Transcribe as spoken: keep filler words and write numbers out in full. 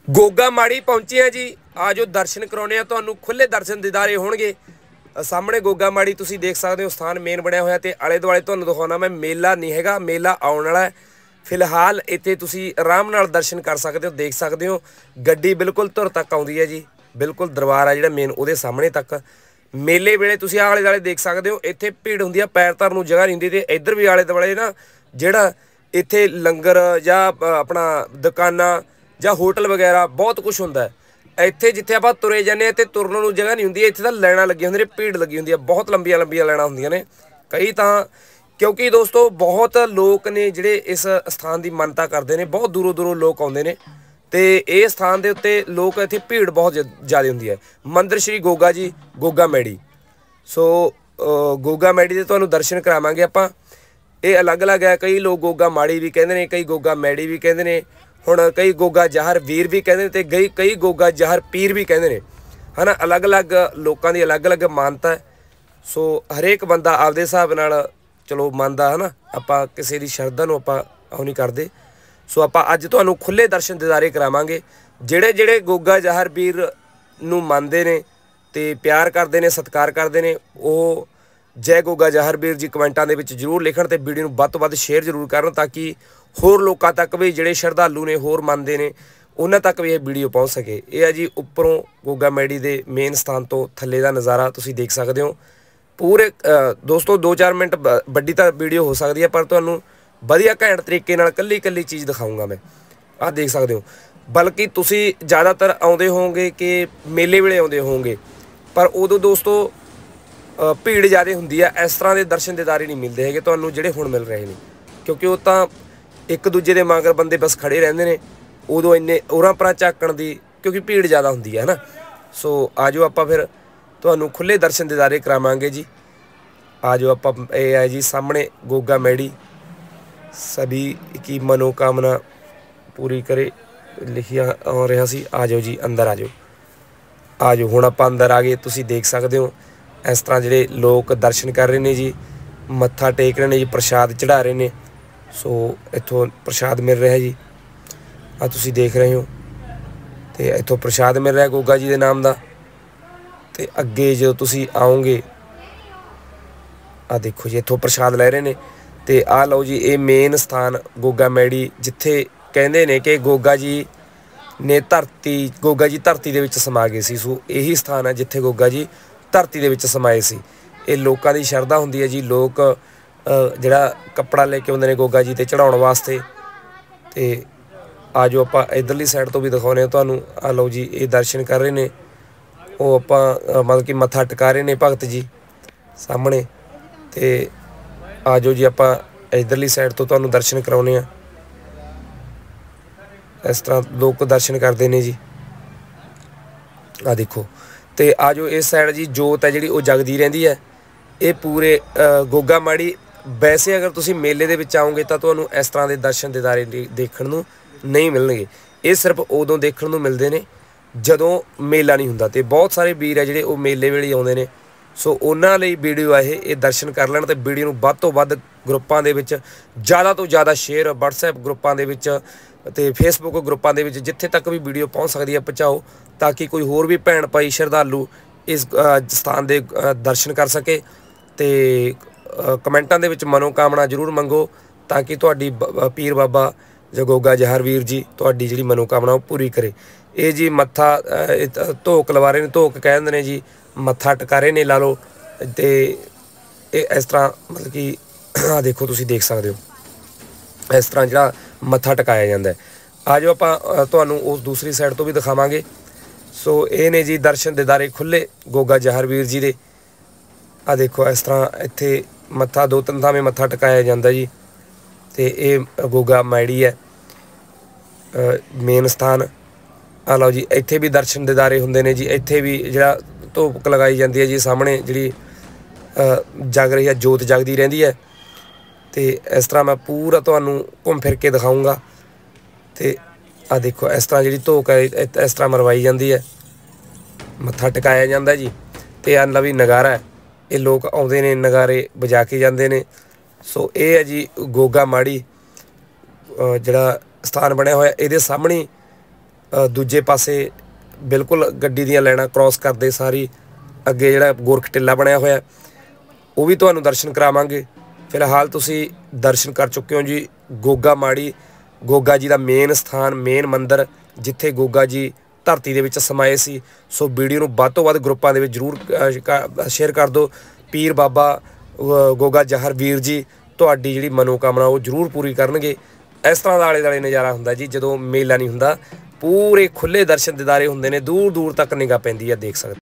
गोगा माड़ी पहुंचे हैं जी। आ जो दर्शन कराने आ तुहानू खुले दर्शन दीदारे होणगे। सामने गोगा माड़ी तुसीं देख सकते हो स्थान मेन बनया होया ते आले दुआले तुहानू दिखाउणा मैं। मेला नहीं हैगा, मेला आउण वाला है। फिलहाल इत्थे तुसीं आराम नाल दर्शन कर सकते हो, देख सकते हो। गड्डी बिल्कुल धुर तक आउंदी है जी, बिल्कुल दरबार आ जिहड़ा मेन उहदे सामने तक। मेले वेले तुसीं आले दुआले देख सकते हो, इत्थे भीड़ हुंदी है, पैर धरन नूं जगह नहीं हुंदी। ते इधर भी आले दुआले ना जिहड़ा इत्थे लंगर जां अपना दुकानां जां होटल वगैरह बहुत कुछ हुंदा है। इत्थे जिथे आपां तुरे जाने ते तुरन नूं जगह नहीं हुंदी, इत्थे तां लाइनां लगी हुंदियां ने, भीड़ लगी हुंदी है, बहुत लंबियां लंबियां लाइनां हुंदियां ने। कई तां क्योंकि दोस्तों बहुत लोग ने जिहड़े इस स्थान की मानता करते हैं, बहुत दूरों दूरों लोग आउंदे ने ते इस स्थान के उत्ते लोग इत्थे भीड़ बहुत ज़्यादा हुंदी है। मंदिर श्री गोगा जी गोगा मैड़ी। सो गोगा मैड़ी के तुहानूं दर्शन करावांगे आपां। ये अलग अलग है, कई लोग गोगा माड़ी भी कहते हैं, कई गोगा मैड़ी भी कहते हैं, हुण कई गोगा जहर वीर भी कहते हैं, तो कई कई गोगा जहर पीर भी कहते हैं, है ना। अलग अलग लोगों की अलग अलग मानता है। सो हरेक बंदा आपदे हिसाब नाल चलो मनदा है ना, आपां किसी की शरधा नूं आपां ओह नहीं करते। सो आपां अज तुहानूं खुले दर्शन दीदारे करावांगे। जिहड़े जिहड़े गोगा जहर वीर नूं मनदे ने ते प्यार करते हैं, सत्कार करते हैं, वो जय गोगा जहर वीर जी कमेंटां दे विच जरूर लिखण ते वीडियो नूं वध तों वध शेयर जरूर करन, ताकि होर लोकां तक भी जिहड़े शरधालू ने होर मनदे ने उन्हां तक भी ये वीडियो पहुँच सके। ये है जी उपरों गोगा मैड़ी दे मेन स्थान तो थल्ले दा नज़ारा तुसीं देख सकते हो। पूरे दोस्तों दो चार मिनट वड्डी तां वीडियो हो सकती है, पर तुहानूं वधिया घैंट तरीके नाल कल्ली कल्ली चीज़ दिखाऊंगा मैं। आ देख सकते हो, बल्कि तुसीं ज़्यादातर आउंदे होवोगे कि मेले वेले आउंदे होवोगे, पर उदों दोस्तों भीड़ ज़्यादा हुंदी है। इस तरह के दर्शन दीदारे नहीं मिलते हैगे तुहानूं जिहड़े हुण मिल रहे हैं, क्योंकि वो तां एक दूजे के मगर बंदे बस खड़े रहंदे ने, उदों इन्ने उरां परां झाकण दी क्योंकि भीड़ ज़्यादा हुंदी है ना। सो आ जाओ आपां फिर तुहानूं खुले दर्शन दीदारे करावांगे जी। आ जाओ आपां। ये है जी सामने गोगा मैड़ी, सभी की मनोकामना पूरी करे लिखिया आ रहा सी। आ जाओ जी अंदर आ जाओ, आ जाओ। हुण आपां अंदर आ गए, तुसीं देख सकते हो इस तरह जिहड़े लोग दर्शन कर रहे हैं जी, मत्था टेक रहे हैं जी, प्रशाद चढ़ा रहे हैं। सो इत्थों प्रशाद मिल रहा है जी, आ तुसीं देख रहे हो, तो इत्थों प्रशाद मिल रहा है गोगा जी के नाम का। तो अगे जो तुसीं आओगे, आ देखो जी इत्थों प्रशाद लै रहे हैं। तो आ लो जी, ये मेन स्थान गोगा मैड़ी, जिथे कहते हैं कि गोगा जी ने धरती गोगा जी धरती दे विच समा गए सी। सो यही स्थान है जिथे गोगा जी धरती दे विच समाए सी। ये लोगों की शरधा हुंदी है जी। लोग जिहड़ा कपड़ा लेके आउंदे ने गोगा जी ते चढ़ाउण वास्ते। ते आ जाओ आपां इधरली साइड तो भी दिखाउने तुहानूं। आ लो जी, ये दर्शन कर रहे हैं, वो आपां मतलब कि मत्था टिका रहे हैं भगत जी सामने। ते आ जाओ जी आपां इधरली साइड तो तुहानूं दर्शन कराउने आ। इस तरह लोग दर्शन करते हैं जी। आ देखो, तो आ जाओ इस साइड जी जोत है जी वो जगदी रहिंदी है। ये पूरे गोगा माड़ी वैसे अगर तुसीं मेले दे विच आओगे तो तुहानूं इस तरह के दर्शन दीदारे देखण नूं नहीं मिलणगे। ये सिर्फ उदों देखण नूं मिलदे ने जदों मेला नहीं हुंदा। ते बहुत सारे वीर है जिहड़े वो मेले वेले आउंदे ने। सो उन्हां लई वीडियो है ये दर्शन कर लैण, ते वीडियो नूं वध तों वध ग्रुपां दे विच ज़्यादा तो ज़्यादा शेयर, वट्सएप ग्रुपां दे विच ते फेसबुक ग्रुपां दे विच जिथे तक भी वीडियो पहुँच सकती है पहुँचाओ, ताकि कोई होर भी भैन भाई शरधालू इस स्थान के दर्शन कर सके। तो कमेंटां दे विच मनोकामना जरूर मंगो, ताकि तुहाडी पीर बाबा जो गोगा जहर वीर जी तुहाडी जिहड़ी मनोकामना पूरी करे। ये जी मत्था धोक लवा रहे ने, धोक कह दिंदे ने जी, मत्था टका रहे ने ला लो। तो इस तरह मतलब कि आ देखो तुसीं देख सकते हो इस तरह जिहड़ा मत्था टकाया जाता है। आ जाओ आपां तुहानूं उस दूसरी साइड तो भी दिखावांगे। सो ये ने जी दर्शन दीदारे खुले गोगा जहर वीर जी दे। आ देखो इस तरह इत्थे मत्था दो तीन थावें मत्था टकाया जाता जी। तो ये गोगा मैड़ी है मेन स्थान। आ लो जी, इत्थे भी दर्शन दीदारे हुंदे ने जी। इत्थे भी जिहड़ा धूप लगाई जाती है जी, सामने जिहड़ी जग रही है जोत जगदी रहिंदी है। तो इस तरह मैं पूरा तुहानूं घूम फिर के दिखाऊँगा। तो आ देखो इस तरह जी धोक है इस तरह मरवाई जाती है, मत्था टिकाया जाता जी। तो आ लवी नगारा है, ये लोग आउंदे ने नगारे बजा के जाते हैं। सो ये है जी गोगा माड़ी जिहड़ा स्थान बनया होया, इहदे सामने ਦੂਜੇ ਪਾਸੇ ਬਿਲਕੁਲ ਗੱਡੀ ਦੀਆਂ ਲਾਈਨਾਂ ਕ੍ਰੋਸ ਕਰਦੇ ਸਾਰੀ ਅੱਗੇ ਜਿਹੜਾ ਗੋਰਖ ਟਿੱਲਾ ਬਣਿਆ ਹੋਇਆ ਉਹ ਵੀ ਤੁਹਾਨੂੰ ਦਰਸ਼ਨ ਕਰਾਵਾਂਗੇ। ਫਿਲਹਾਲ ਤੁਸੀਂ ਦਰਸ਼ਨ ਕਰ ਚੁੱਕੇ ਹੋ ਜੀ ਗੋਗਾ ਮਾੜੀ, ਗੋਗਾ ਜੀ ਦਾ ਮੇਨ ਸਥਾਨ, ਮੇਨ ਮੰਦਿਰ ਜਿੱਥੇ ਗੋਗਾ ਜੀ ਧਰਤੀ ਦੇ ਵਿੱਚ ਸਮਾਏ ਸੀ। ਸੋ ਵੀਡੀਓ ਨੂੰ ਵੱਧ ਤੋਂ ਵੱਧ ਗਰੁੱਪਾਂ ਦੇ ਵਿੱਚ ਜ਼ਰੂਰ ਸ਼ੇਅਰ ਕਰ ਦਿਓ। ਪੀਰ ਬਾਬਾ ਗੋਗਾ ਜਾਹਰ ਵੀਰ ਜੀ ਤੁਹਾਡੀ ਜਿਹੜੀ ਮਨੋਕਾਮਨਾ ਉਹ ਜ਼ਰੂਰ ਪੂਰੀ ਕਰਨਗੇ। ਇਸ ਤਰ੍ਹਾਂ ਦਾ ਆਲੇ ਦੁਆਲੇ ਨਜ਼ਾਰਾ ਹੁੰਦਾ ਜੀ ਜਦੋਂ ਮੇਲਾ ਨਹੀਂ ਹੁੰਦਾ, ਪੂਰੇ ਖੁੱਲ੍ਹੇ ਦਰਸ਼ਨ ਦਿਦਾਰੇ ਹੁੰਦੇ ਨੇ, ਦੂਰ ਦੂਰ ਤੱਕ ਨਿਗਾਹ ਪੈਂਦੀ ਆ, ਦੇਖ ਸਕਦੇ।